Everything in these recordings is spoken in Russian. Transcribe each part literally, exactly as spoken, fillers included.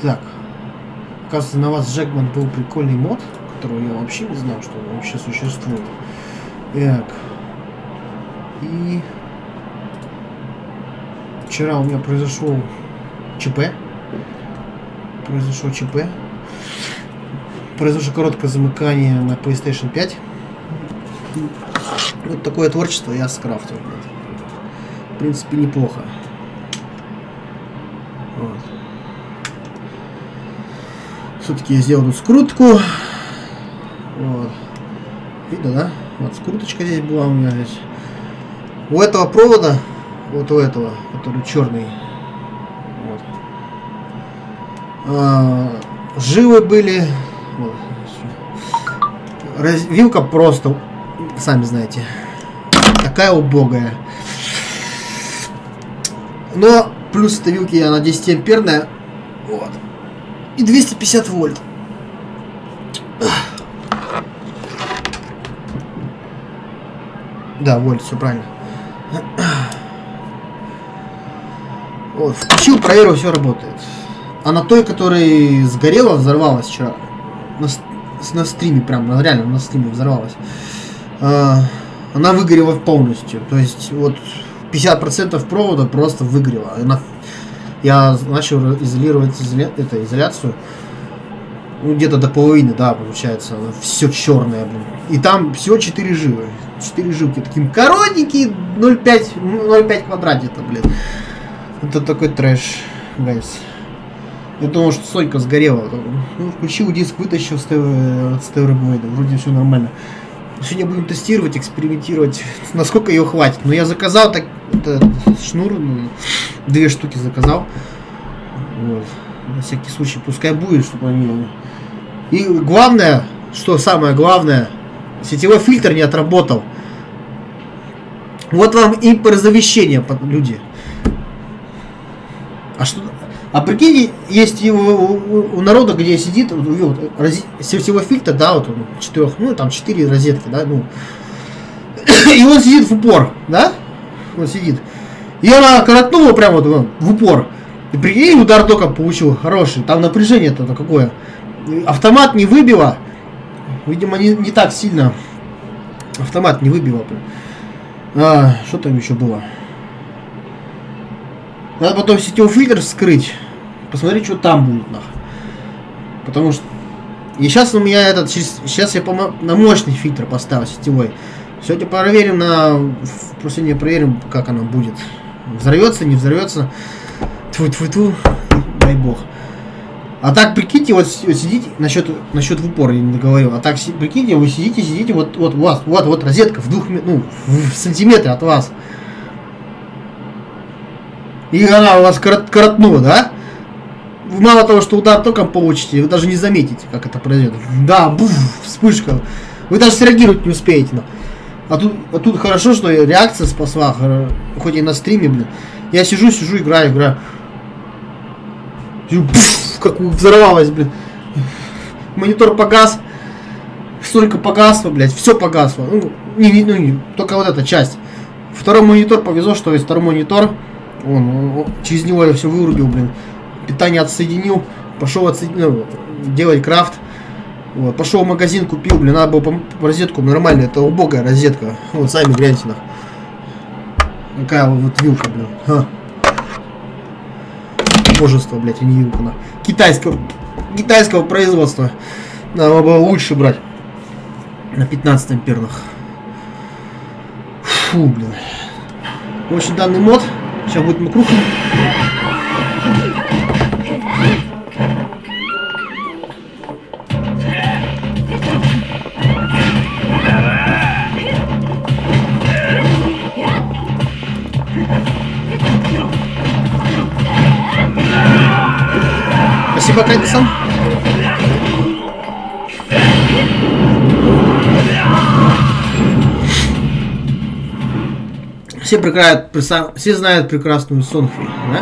Так. Оказывается, на вас Джекман был прикольный мод, которого я вообще не знал, что он вообще существует. Так. И... Вчера у меня произошел ЧП. Произошло ЧП. Произошло короткое замыкание на PlayStation пять. Вот такое творчество я скрафтил. В принципе, неплохо. Вот. Все-таки я сделал тут скрутку. Вот. Видно, да? Вот скруточка здесь была у меня здесь. У этого провода, вот у этого, который черный, вот, а, жилы были. Вот. Раз, вилка просто, сами знаете, такая убогая. Но плюс этой вилки она десятиамперная. Вот. И двести пятьдесят вольт. Да, вольт, все правильно. Вот, включил, проверил, все работает. А на той, которая сгорела, взорвалась вчера. На, на стриме, прям, на, реально на стриме взорвалась. А, она выгорела полностью. То есть, вот пятьдесят процентов провода просто выгорела. Она, я начал изолировать изоля, это, изоляцию. Ну, где-то до половины, да, получается. Все черное, блин. И там всего четыре жилы. четыре жилки. Таким коротенькие, ноль пять квадратика, блин. Это такой трэш, гайс. Я думал, что Сонька сгорела. Ну, включил диск, вытащил с Террабойда. Вроде все нормально. Сегодня будем тестировать, экспериментировать, насколько ее хватит. Но я заказал так, это, шнур, ну, две штуки заказал. Вот. На всякий случай, пускай будет, чтобы они... И главное, что самое главное, сетевой фильтр не отработал. Вот вам импортозавещение, люди. А что? А прикинь, есть его, у, у народа, где сидит, вот, рази, сетевой фильтр, да, вот он, четырех, ну там четыре розетки, да, ну. И он сидит в упор, да? Он сидит. И она коротнула прямо вот в упор. И прикинь, удар током получил хороший. Там напряжение-то какое. Автомат не выбило. Видимо, не, не так сильно. Автомат не выбило. А, что там еще было? Надо потом сетевой фильтр вскрыть. Посмотреть, что там будет, нахуй. Потому что... И сейчас у меня этот... Сейчас я по на мощный фильтр поставил сетевой. Сегодня проверим на... Просто не проверим, как оно будет. Взорвется, не взорвется. Тьфу-тьфу-тьфу. Дай бог. А так, прикиньте, вот, вот сидите... Насчет, насчет в упор я не договорил. А так, прикиньте, вы сидите, сидите, вот, вот у вас, вот, вот розетка в двух... Ну, в сантиметре от вас. И она у вас корот, коротнула, да? Мало того, что удар током получите, вы даже не заметите, как это произойдет. Да, буф, вспышка. Вы даже среагировать не успеете. Но. А, тут, а тут хорошо, что реакция спасла, хоть и на стриме, блин. Я сижу, сижу, играю, играю. Сижу, буф, как взорвалось, блин. Монитор погас. Столько погасло, блядь, все погасло. Ну, не, ну, не, только вот эта часть. Второй монитор повезло, что есть второй монитор. Он, он, через него я все вырубил, блин. Питание отсоединил. Пошел отсоединил, делать крафт. Вот, пошел в магазин, купил, блин, надо было по розетку нормально. Это убогая розетка. Вот, сами гляньте на. Какая вот вилка, блин. Ха. Божество, блядь, а не вилка. На. Китайского, китайского производства. Надо было лучше брать. На пятнадцать амперных. Фу, блин. В общем, данный мод. Сейчас будет макруха. Спасибо, Кайдесон. Все, прекрасно, все знают прекрасную Сонхи, да?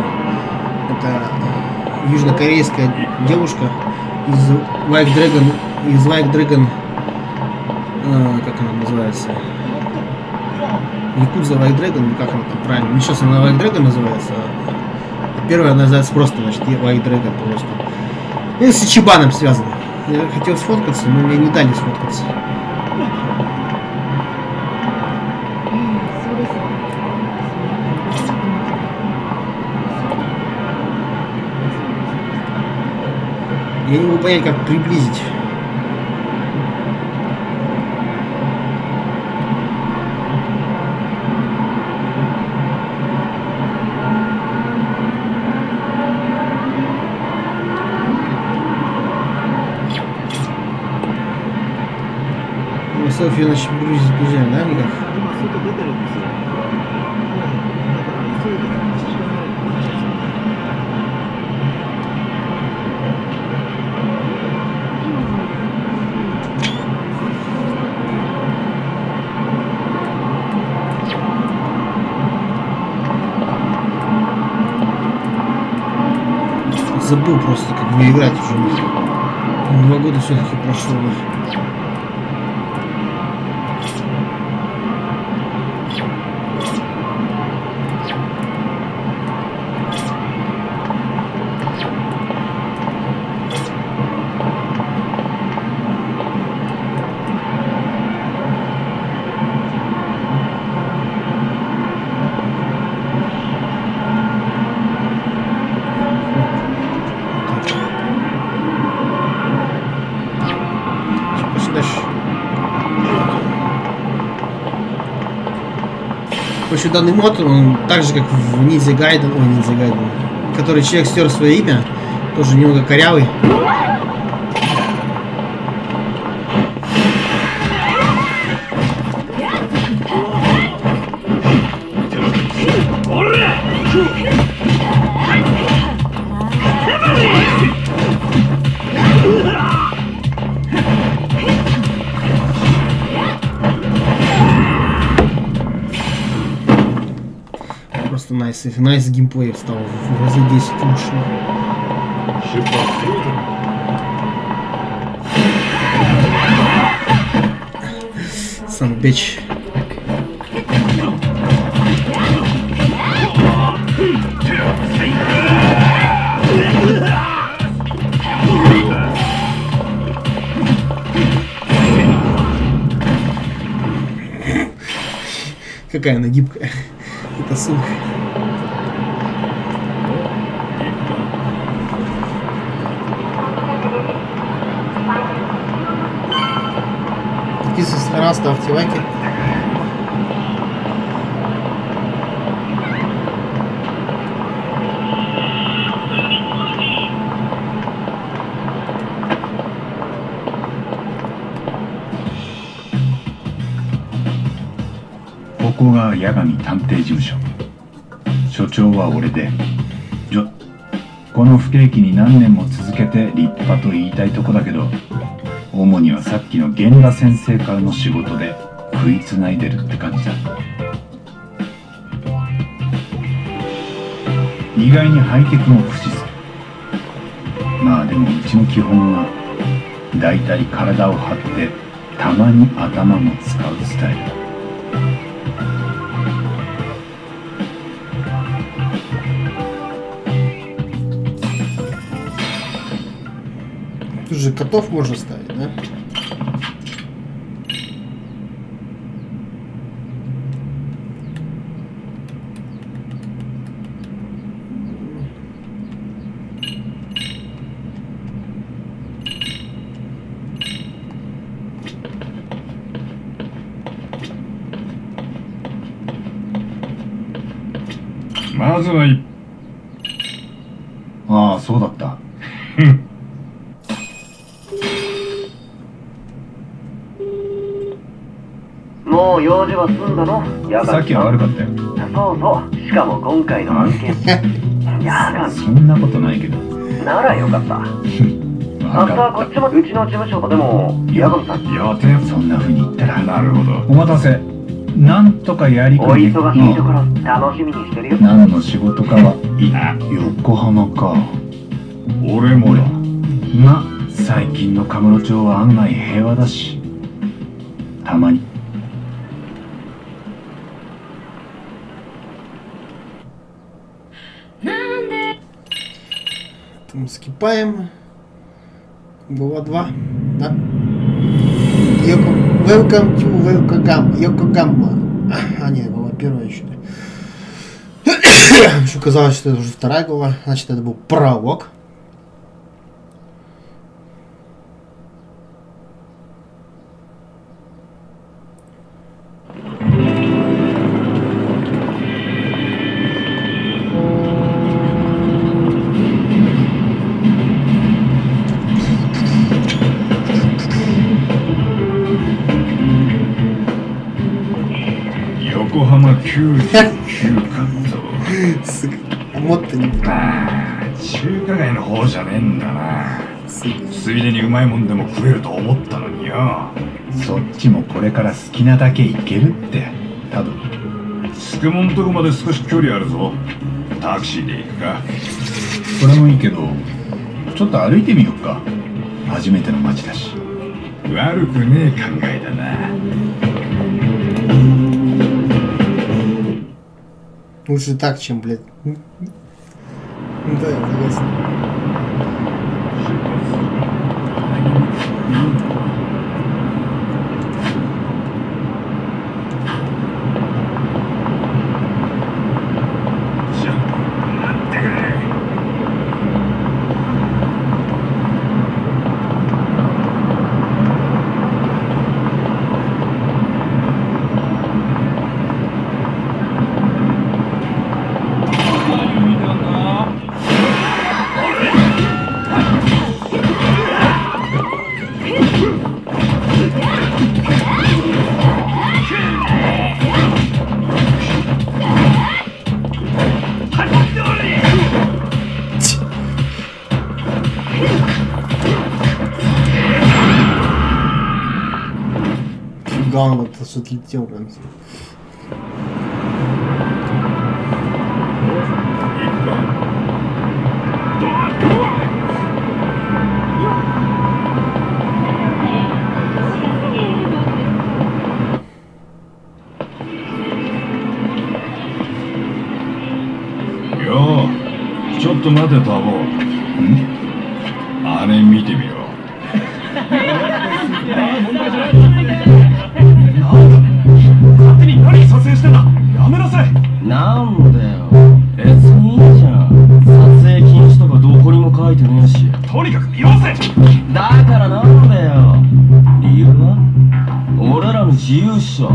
Это южнокорейская девушка из Like Dragon, из Like Dragon, э, как она называется? Якудза Like Dragon, как она там правильно? Не сейчас она Like Dragon называется. Первая она называется просто, значит, Like Dragon просто. И с Ичибаном связано. Я хотел сфоткаться, но мне не дали сфоткаться. Я не могу понять, как приблизить. Селфи иначе грузить нельзя, да, никак? Забыл просто, как мне играть уже. Два года все-таки прошло. Данный мод, он так же, как в Ninja Gaiden, ой, Ninja Gaiden, который человек стер свое имя, тоже немного корявый. Найс, найс геймплей стал в разы десять лучше. Сан бич. Какая она гибкая. Это сумка. Подписывайтесь на канал, ставьте лайки. ここが八神探偵事務所。所長は俺で、じょこの不景気に何年も続けて立派と言いたいとこだけど、主にはさっきの源田先生からの仕事で食いつないでるって感じだ。意外にハイテクも駆使する。まあでもうちの基本はだいたい体を張ってたまに頭も使うスタイルだ。 Тут же котов можно ставить, да? Мазай. А, そうだった。 もう用事は済んだの？ さっきは悪かったよ。 そうそう。しかも今回の案件。やがん。 そんなことないけど。 ならよかった。あんたこっちもうちの事務所とでもヤゴンさん。 予定そんな風に言ったら。なるほど。お待たせ。なんとかやりくり。 お忙しいところ楽しみにしてるよ。 何の仕事かは。いや、横浜か。俺もだ。ま、最近のカムロ町は案外平和だし。たまに。 Мы скипаем. Было два, да? Йоко... Welcome to Welcome. Йокогамма. А, нет, была первая еще. Еще казалось, что это уже вторая глава. Значит, это был пролог.もっとにああ、中華街の方じゃねえんだな。ついでにうまいもんでも食えると思ったのによ。そっちもこれから好きなだけ行けるって。多分つくもんとこまで少し距離あるぞ。タクシーで行くか。それもいいけど、ちょっと歩いてみようか。初めての街だし。悪くねえ考えだな。 Лучше так, чем, блядь. Да, я согласен. Ганга-то отлетел прям. Yo, ちょっと待てタボ。ん？あれ見てみろ。勝手に何撮影してんだ。やめなさい。 なんだよ、別にいいじゃん。撮影禁止とかどこにも書いてねえし。 とにかく見ようぜ。 だからなんだよ、理由は俺らの自由っしょ。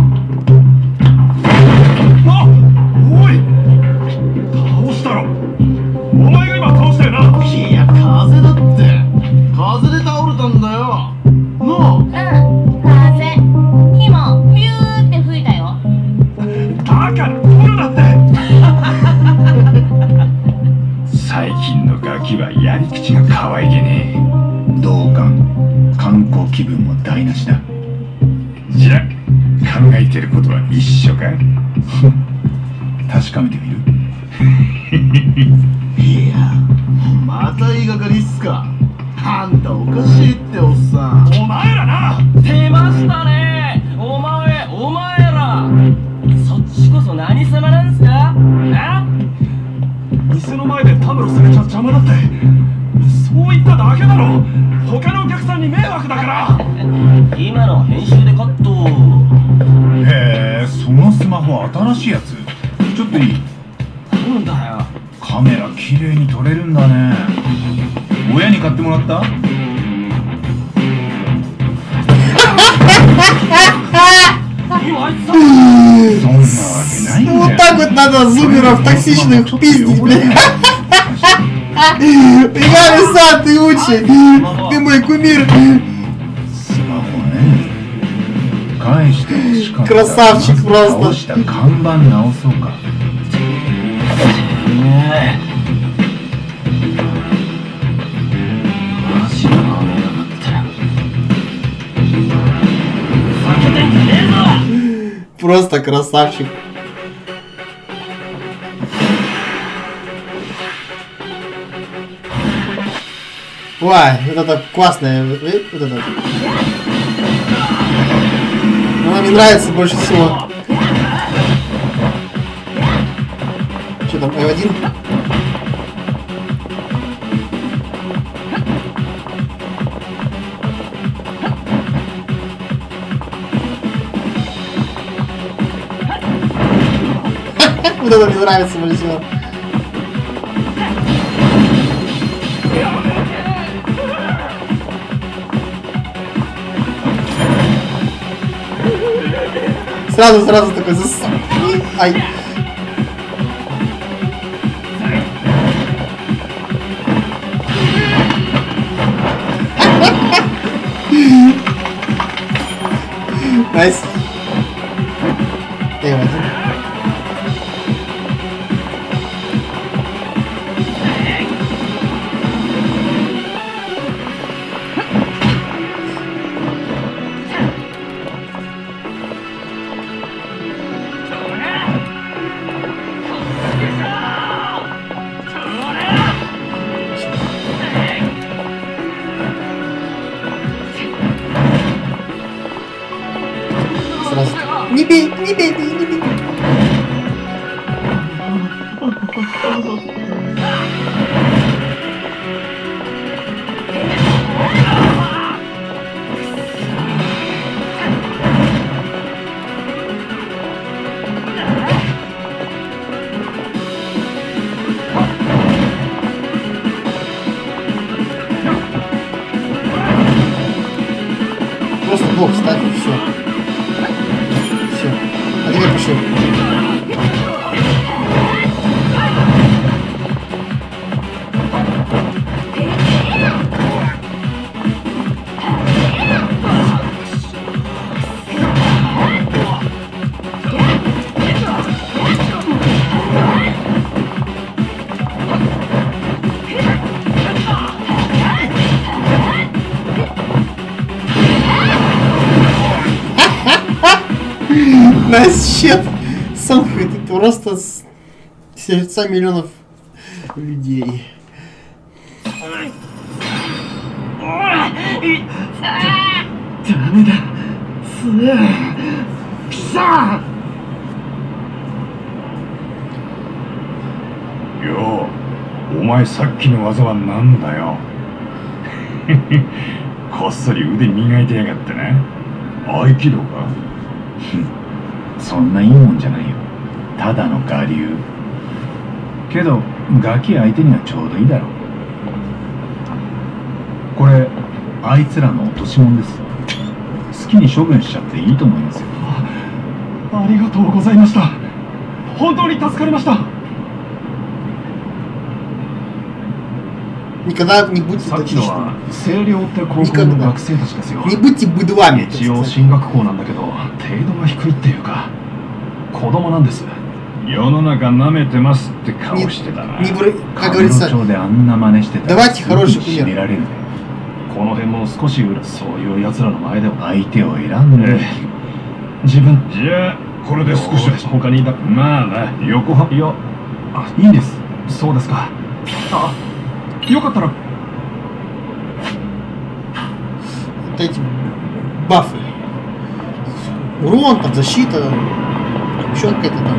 あ、おい、倒したろ。お前が今倒したよな。 いや、風だって。風で倒れたんだよな。 うん、風今ビューって吹いたよ。 だから取るなって。最近のガキはやり口が可愛げねえ。同感。観光気分も台無しだ。じゃあ考えてることは一緒か。確かめてみる。 いや、また言いがかりっすか。あんたおかしいっておっさん。 お前らな。 出ましたね。お前、お前ら。そっちこそ何様なんすか。あ？ 店の前でたむろされちゃ邪魔だって。そう言っただけだろ。他のお客さんに迷惑だから。 今の編集でカット。 へえ、そのスマホ新しいやつ。ちょっといい？ なんだよ。 カメラ綺麗に撮れるんだね。親に買ってもらった？そんなわけないんだよ。 Вот так вот надо зумеров токсичных пиздить, блядь. Игорь, ты лучший. Ты мой кумир. Красавчик просто. 看板直そうか。 Просто красавчик. Ой, вот это классная, вот это. Она мне нравится больше всего. Что там, эф один? Вот это мне нравится больше всего. Сразу, сразу такой зас... Ай. Найс. Эй, вот. Сразу. Не бей, не бей, не бей. Просто блок ставь и все. Все. А теперь пошли. Найс щет! Сам ты просто с сердца миллионов людей. よう、お前さっきの技はなんだよ。こっそり腕磨いてやがってね。合気道か。そんないいもんじゃないよ。ただの我流。けどガキ相手にはちょうどいいだろう。これあいつらの落とし物です。好きに処分しちゃっていいと思いますよ。ありがとうございました。本当に助かりました。 Никогда не будьте さっきの токсичными. は星稜って高校の学生たちですよ。 Не будьте быдлами. 一応進学校なんだけど程度が低いっていうか子供なんです。世の中舐めてますって顔してたな。 Не, не, как говорится, давайте хороший пример. この辺も少し裏そういう奴らの前でも相手を選んで、自分じゃあこれで少し他にだまあな横浜いやあいいんです。そうですか。あよかったら Вот эти бафы. Урон, там, защита. Еще какая-то там.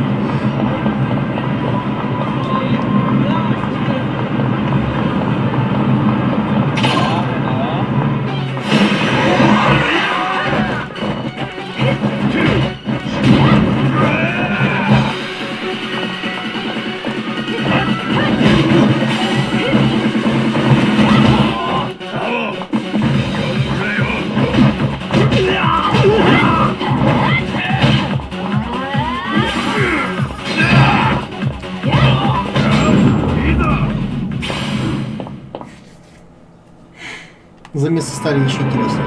Замесы стали еще интереснее.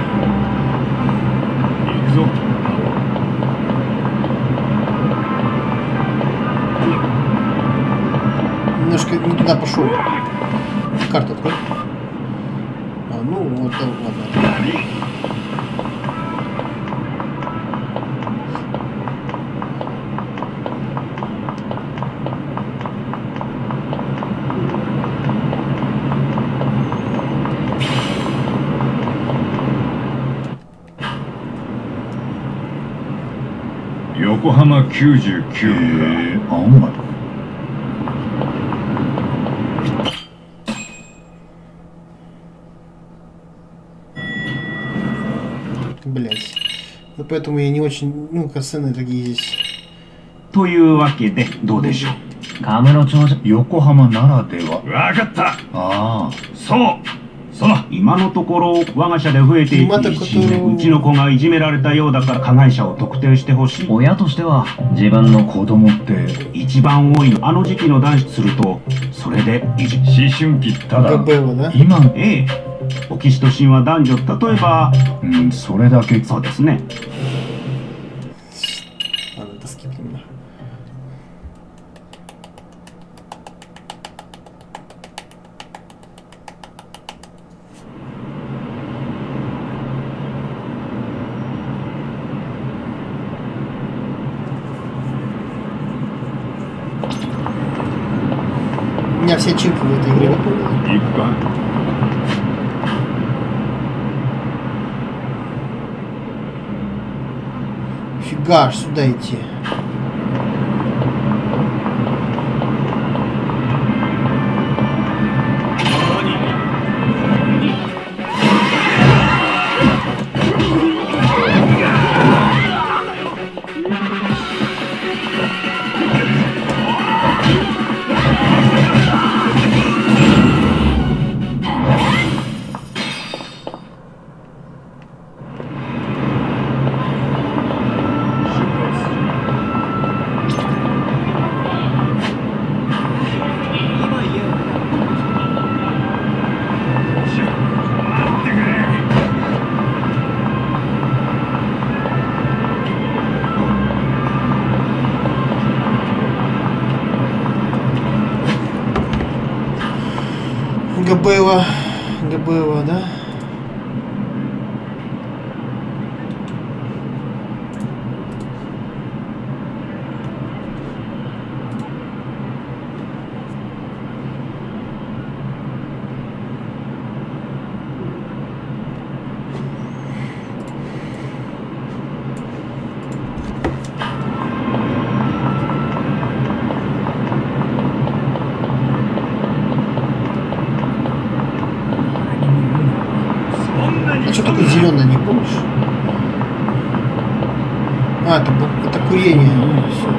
Немножко не туда пошел. Карту открой. А, ну вот, ладно. Yokohama きゅうじゅうきゅうか。青森。 Блять. Ну поэтому я не очень, ну, касцены такие здесь というわけでどうでしょう。 カムロ町じゃ。 横浜ならでは。 わかった。 ああ、 そうそう今のところ我が社で増えていくいじめ、うちの子がいじめられたようだから加害者を特定してほしい。 親としては自分の子供って一番多いのあの時期の男子するとそれでいじ思春期。ただ ГБ, да? 今、 ええオキシトシンは男女例えばうんそれだけ。 そうですね。 Ладно, это скипнем, да. У меня все чипы в этой игре выполнены. 行くか。 Фига, аж сюда идти. ГБ, ГБ, да? А что такое зеленое, не помнишь? А, это, это курение. Все.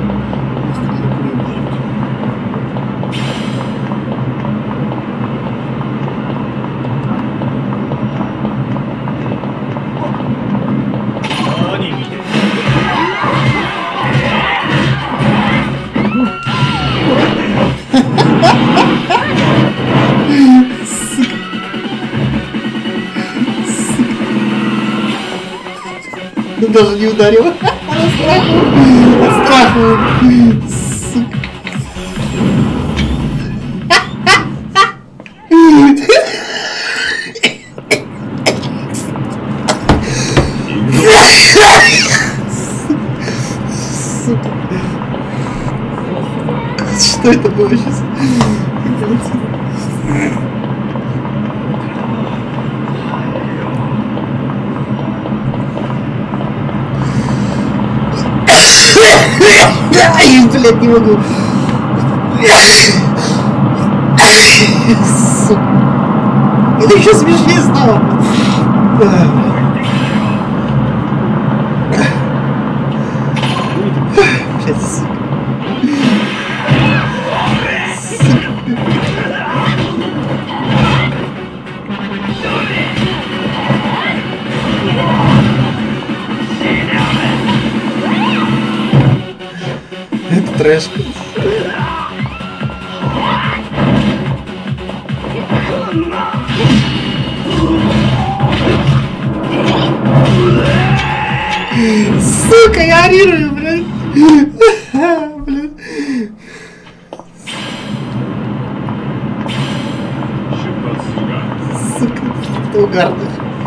Даже не ударил. От страху. От страху. Сука. Сука. Что это было сейчас? Ай, блядь, не могу. Сука. Это еще смешнее стало. Блядь, сука. Это трэш. Сука, я орирую, блядь. Блядь. Сука, это угарно.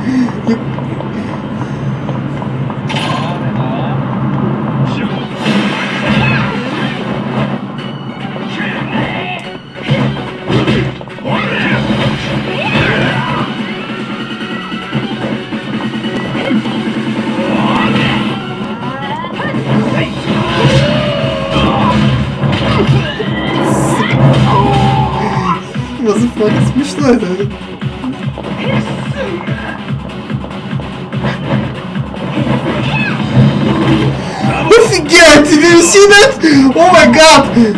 Мазафака, смешно это. Офигеть! Did you see that? Oh my god!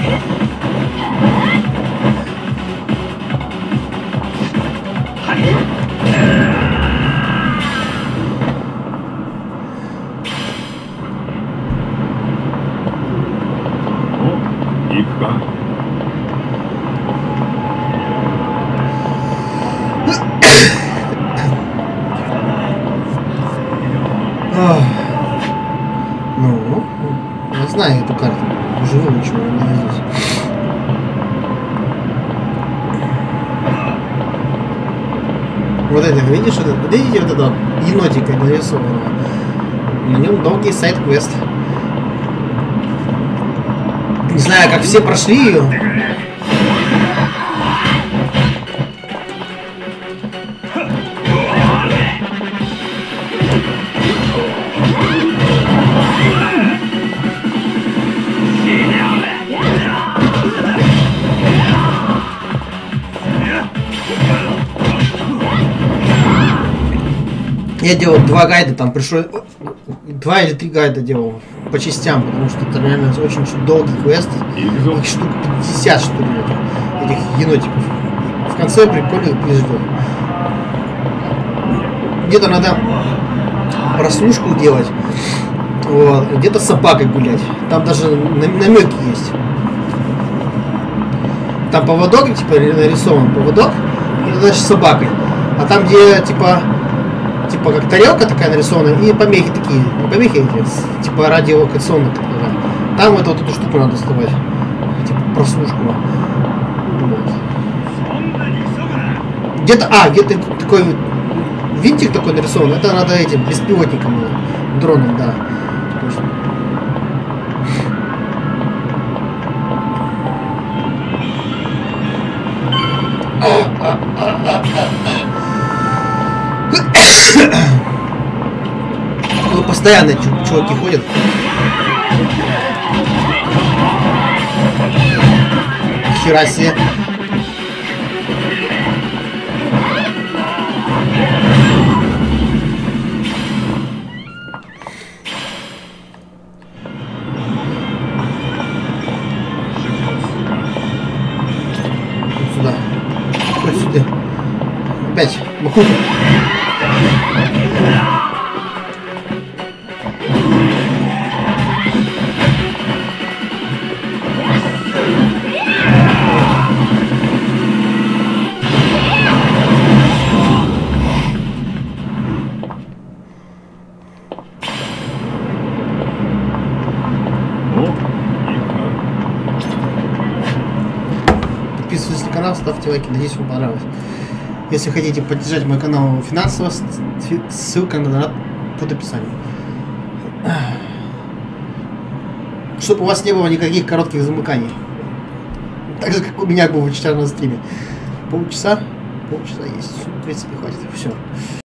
Ну, я знаю эту карту. Уже выучил, она здесь. Вот это, видишь, это, видите вот этого енотика нарисованного? На нем долгий сайд-квест. Не знаю, как все прошли ее. Я делал два гайда, там пришлось... Два или три гайда делал по частям, потому что это реально очень долгий квест. Их штук пятьдесят, что ли, этих енотиков. В конце прикольный приз ждет. Где-то надо прослушку делать, вот. Где-то с собакой гулять. Там даже намеки есть. Там поводок, типа, нарисован поводок, и дальше с собакой. А там, где, типа... Типа как тарелка такая нарисованная и помехи такие, не помехи эти, типа радиолокационные. Там это вот эту штуку надо доставать, типа прослушку. Вот. Где-то, а, где-то такой винтик такой нарисован, это надо этим беспилотником, дроном, да. Точно. Ну, постоянно чуваки ходят. Хера себе. Вот сюда. Вот сюда. Опять. Макуха. Подписывайтесь на канал, ставьте лайки, надеюсь, вам понравилось. Если хотите поддержать мой канал финансово, ссылка на донат под описанием. Чтобы у вас не было никаких коротких замыканий. Так же, как у меня было вчера на стриме. Полчаса, полчаса есть. В принципе, хватит. Все.